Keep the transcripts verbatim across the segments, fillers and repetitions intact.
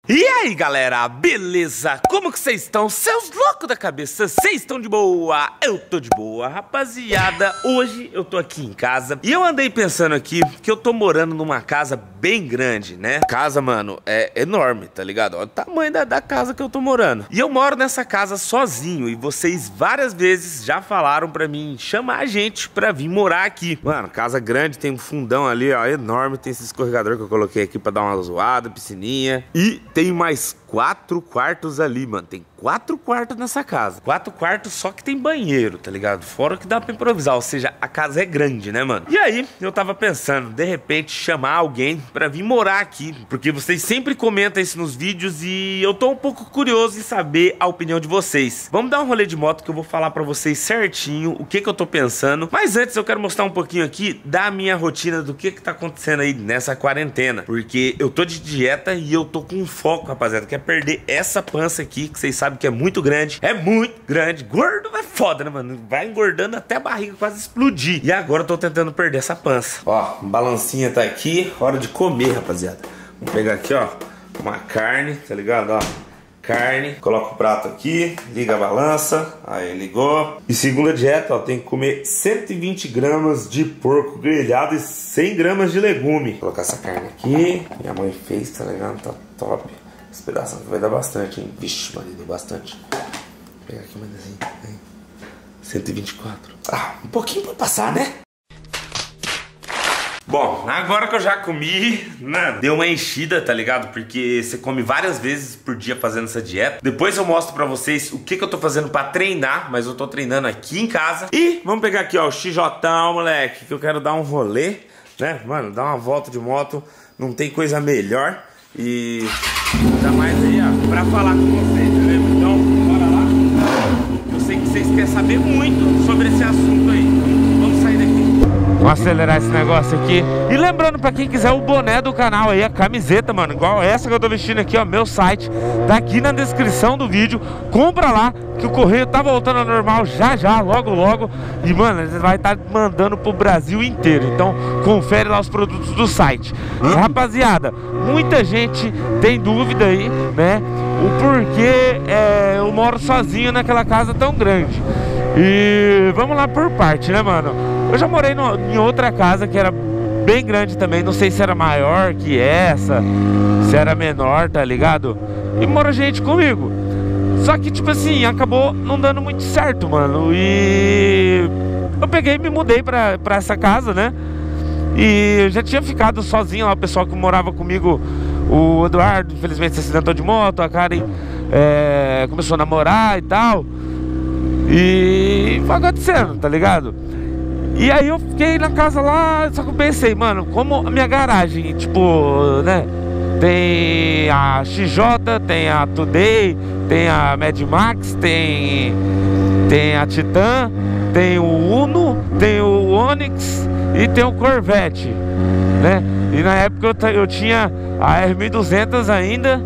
E aí galera, beleza? Como que vocês estão? Seus loucos da cabeça, vocês estão de boa? Eu tô de boa, rapaziada. Hoje eu tô aqui em casa e eu andei pensando aqui que eu tô morando numa casa bem grande, né? Casa, mano, é enorme, tá ligado? Olha o tamanho da, da casa que eu tô morando. E eu moro nessa casa sozinho e vocês várias vezes já falaram pra mim chamar a gente pra vir morar aqui. Mano, casa grande, tem um fundão ali, ó, enorme. Tem esse escorregador que eu coloquei aqui pra dar uma zoada, piscininha. E tem mais quatro quartos ali, mano. Tem quatro quartos nessa casa. Quatro quartos, só que tem banheiro, tá ligado? Fora que dá pra improvisar, ou seja, a casa é grande, né, mano? E aí, eu tava pensando, de repente, chamar alguém pra vir morar aqui. Porque vocês sempre comentam isso nos vídeos e eu tô um pouco curioso em saber a opinião de vocês. Vamos dar um rolê de moto que eu vou falar pra vocês certinho o que que eu tô pensando. Mas antes, eu quero mostrar um pouquinho aqui da minha rotina, do que que tá acontecendo aí nessa quarentena. Porque eu tô de dieta e eu tô com foco, rapaziada, que é perder essa pança aqui, que vocês sabem que é muito grande. É muito grande. Gordo é foda, né, mano? Vai engordando até a barriga quase explodir. E agora eu tô tentando perder essa pança. Ó, balancinha tá aqui. Hora de comer, rapaziada. Vou pegar aqui, ó, uma carne, tá ligado? Ó, carne. Coloca o prato aqui, liga a balança. Aí, ligou. E segundo a dieta, ó, tem que comer cento e vinte gramas de porco grelhado e cem gramas de legume. Vou colocar essa carne aqui. Minha mãe fez, tá ligado? Tá top. Esse pedaço aqui vai dar bastante, hein? Vixe, Maria, deu bastante. Vou pegar aqui mais assim. Aí. cento e vinte e quatro. Ah, um pouquinho pra passar, né? Bom, agora que eu já comi, né, deu uma enchida, tá ligado? Porque você come várias vezes por dia fazendo essa dieta. Depois eu mostro pra vocês o que que eu tô fazendo pra treinar, mas eu tô treinando aqui em casa. E vamos pegar aqui, ó, o X J, moleque, que eu quero dar um rolê, né? Mano, dar uma volta de moto, não tem coisa melhor. E tá mais aí, ó, pra falar com vocês, beleza? Então, bora lá. Eu sei que vocês querem saber muito sobre esse assunto aí. Vamos sair daqui. Vamos acelerar esse negócio aqui. E lembrando pra quem quiser o boné do canal aí, a camiseta, mano, igual essa que eu tô vestindo aqui, ó, meu site, tá aqui na descrição do vídeo. Compra lá, que o correio tá voltando ao normal já já, logo logo. E, mano, eles vai estar tá mandando pro Brasil inteiro. Então, confere lá os produtos do site. Rapaziada, muita gente tem dúvida aí, né? O porquê é, eu moro sozinho naquela casa tão grande. E vamos lá por parte, né, mano? Eu já morei no, em outra casa que era bem grande também. Não sei se era maior que essa, se era menor, tá ligado? E mora gente comigo. Só que, tipo assim, acabou não dando muito certo, mano. E eu peguei e me mudei pra, pra essa casa, né? E eu já tinha ficado sozinho lá. O pessoal que morava comigo, o Eduardo, infelizmente se acidentou de moto. A Karen é, começou a namorar e tal. E foi acontecendo, tá ligado? E aí eu fiquei na casa lá. Só que eu pensei, mano, como a minha garagem, tipo, né, tem a X J, tem a Today, tem a Mad Max, tem, tem a Titan, tem o Uno, tem o Onix e tem o Corvette, né? E na época eu, eu tinha a R mil e duzentos ainda.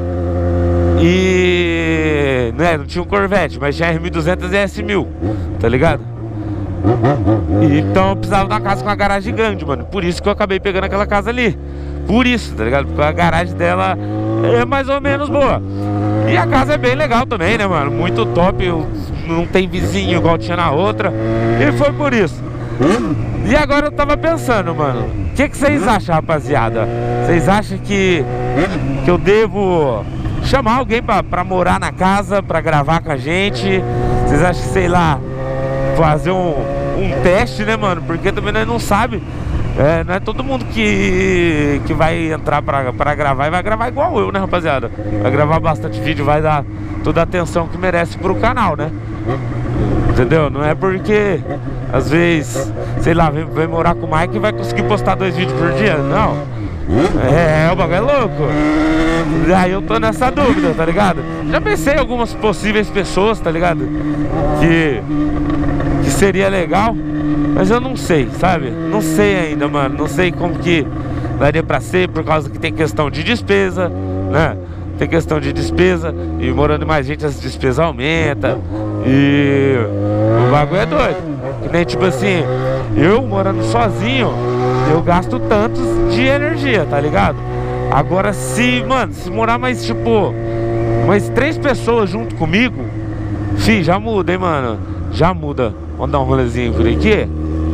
E né, não tinha um Corvette, mas tinha R mil e duzentos e S mil, tá ligado? E, então eu precisava de uma casa com uma garagem grande, mano. Por isso que eu acabei pegando aquela casa ali. Por isso, tá ligado? Porque a garagem dela é mais ou menos boa. E a casa é bem legal também, né, mano? Muito top. Eu, não tem vizinho igual tinha na outra. E foi por isso. E agora eu tava pensando, mano, o que que vocês acham, rapaziada? Vocês acham que, que eu devo chamar alguém pra, pra morar na casa, pra gravar com a gente? Vocês acham que, sei lá, fazer um, um teste, né, mano? Porque também nós não sabe. É, não é todo mundo que, que vai entrar pra, pra gravar e vai gravar igual eu, né, rapaziada? Vai gravar bastante vídeo, vai dar toda a atenção que merece pro canal, né? Entendeu? Não é porque às vezes, sei lá, vem, vem morar com o Mike e vai conseguir postar dois vídeos por dia. Não. É, o bagulho é louco. E aí eu tô nessa dúvida, tá ligado? Já pensei em algumas possíveis pessoas, tá ligado? Que, que seria legal. Mas eu não sei, sabe? Não sei ainda, mano. Não sei como que daria pra ser, por causa que tem questão de despesa, né? Tem questão de despesa. E morando mais gente, as despesas aumentam. E o bagulho é doido. Que nem tipo assim, eu morando sozinho, eu gasto tantos de energia, tá ligado? Agora se, mano, se morar mais, tipo, mais três pessoas junto comigo, fi, já muda, hein, mano. Já muda. Vamos dar um rolezinho por aqui.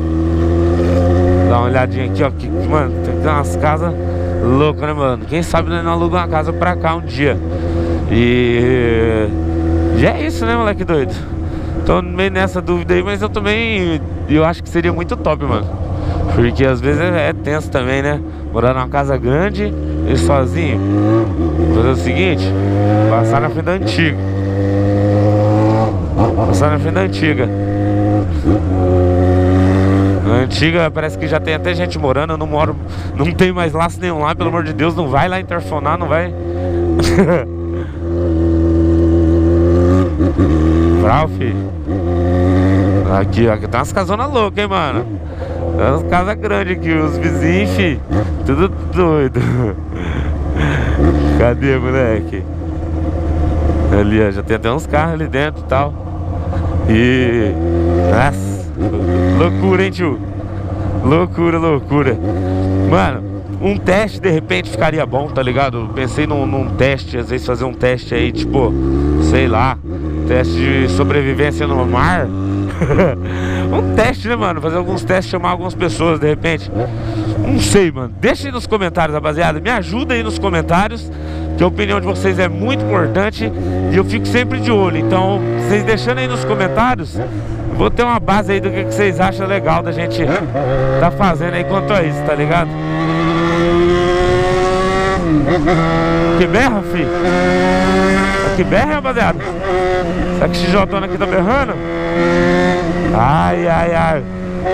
Dá uma olhadinha aqui, ó, que, mano, tem umas casas loucas, né, mano? Quem sabe nós não aluga uma casa pra cá um dia. E... e é isso, né, moleque doido? Tô meio nessa dúvida aí, mas eu também... eu acho que seria muito top, mano. Porque às vezes é, é tenso também, né? Morar numa casa grande e sozinho. Vou fazer o seguinte: passar na frente da antiga. Passar na frente da antiga. Na antiga parece que já tem até gente morando. Eu não moro, não tem mais laço nenhum lá, pelo amor de Deus. Não vai lá interfonar, não vai. Brau, filho. Aqui, aqui tem umas casonas loucas, hein, mano. Tem umas casas grandes aqui, os vizinhos, fi, tudo doido. Cadê, moleque? Ali, ó, já tem até uns carros ali dentro e tal. E... nossa, loucura, hein, tio? Loucura, loucura. Mano, um teste de repente ficaria bom, tá ligado? Pensei num, num teste, às vezes fazer um teste aí, tipo, sei lá, teste de sobrevivência no mar. Um teste, né, mano? Fazer alguns testes, chamar algumas pessoas de repente. Não sei, mano. Deixa aí nos comentários, rapaziada. Me ajuda aí nos comentários, que a opinião de vocês é muito importante e eu fico sempre de olho. Então, vocês deixando aí nos comentários, vou ter uma base aí do que vocês acham legal da gente tá fazendo aí quanto a isso, tá ligado? Que berra, fi? Que berra, rapaziada? Será que esse X-Jotona aqui tá berrando? Ai, ai, ai.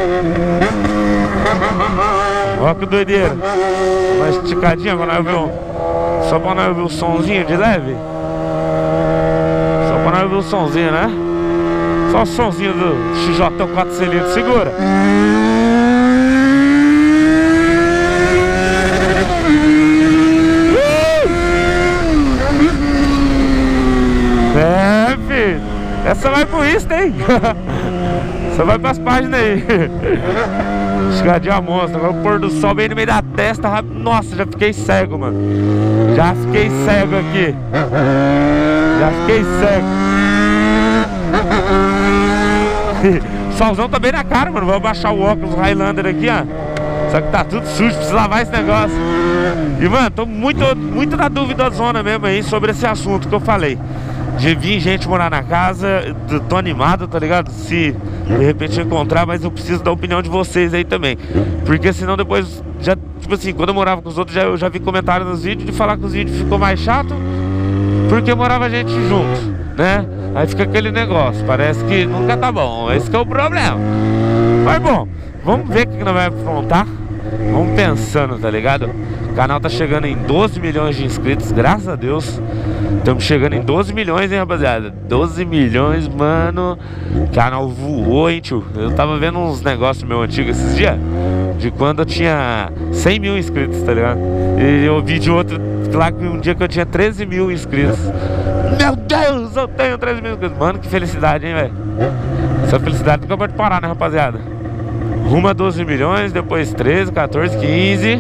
Olha que doideira. Uma esticadinha pra nós ver um... só pra nós ver o sonzinho de leve. Só pra nós ver o sonzinho, né? Só o sonzinho do X-Jotão quatro cilindros. Segura. É, filho. Essa vai pro Insta, hein? Essa vai pras páginas aí. Escadinha monstro. Agora o pôr do sol bem no meio da testa. Nossa, já fiquei cego, mano. Já fiquei cego aqui. Já fiquei cego. Solzão tá bem na cara, mano. Vou abaixar o óculos Highlander aqui, ó. Só que tá tudo sujo, preciso lavar esse negócio. E, mano, tô muito, muito na dúvida zona mesmo aí sobre esse assunto que eu falei. De vir gente morar na casa. Tô animado, tá ligado? Se de repente eu encontrar, mas eu preciso da opinião de vocês aí também. Porque senão depois, já, tipo assim, quando eu morava com os outros, já, eu já vi comentários nos vídeos de falar que os vídeos ficou mais chato porque morava gente junto, né? Aí fica aquele negócio, parece que nunca tá bom. Esse que é o problema. Mas bom, vamos ver o que nós vamos afrontar. Vamos pensando, tá ligado? O canal tá chegando em doze milhões de inscritos, graças a Deus. Estamos chegando em doze milhões, hein, rapaziada? doze milhões, mano. O canal voou, hein, tio? Eu tava vendo uns negócios meu antigo esses dias, de quando eu tinha cem mil inscritos, tá ligado? E eu vi de outro lá que um dia que eu tinha treze mil inscritos. Meu Deus, eu tenho treze mil inscritos. Mano, que felicidade, hein, velho? Essa felicidade nunca pode parar, né, rapaziada? Rumo a doze milhões, depois treze, quatorze, quinze,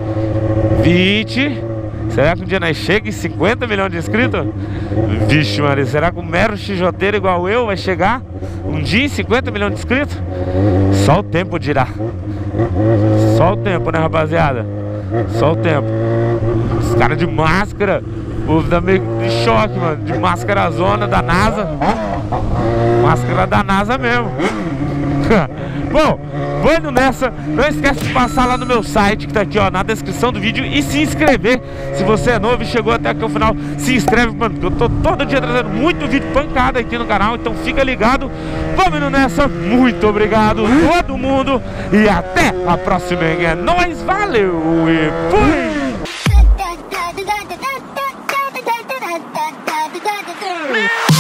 vinte. Será que um dia nós chega em cinquenta milhões de inscritos? Vixe, Maria, será que um mero xijoteiro igual eu vai chegar um dia em cinquenta milhões de inscritos? Só o tempo dirá. Só o tempo, né, rapaziada? Só o tempo. Os caras de máscara, o povo tá meio de choque, mano. De máscara zona da NASA. Máscara da NASA mesmo. Bom, vou indo nessa. Não esquece de passar lá no meu site, que tá aqui, ó, na descrição do vídeo, e se inscrever. Se você é novo e chegou até aqui ao final, se inscreve, mano, porque eu tô todo dia trazendo muito vídeo pancada aqui no canal. Então fica ligado. Vamos indo nessa. Muito obrigado todo mundo e até a próxima. É nóis, valeu e fui!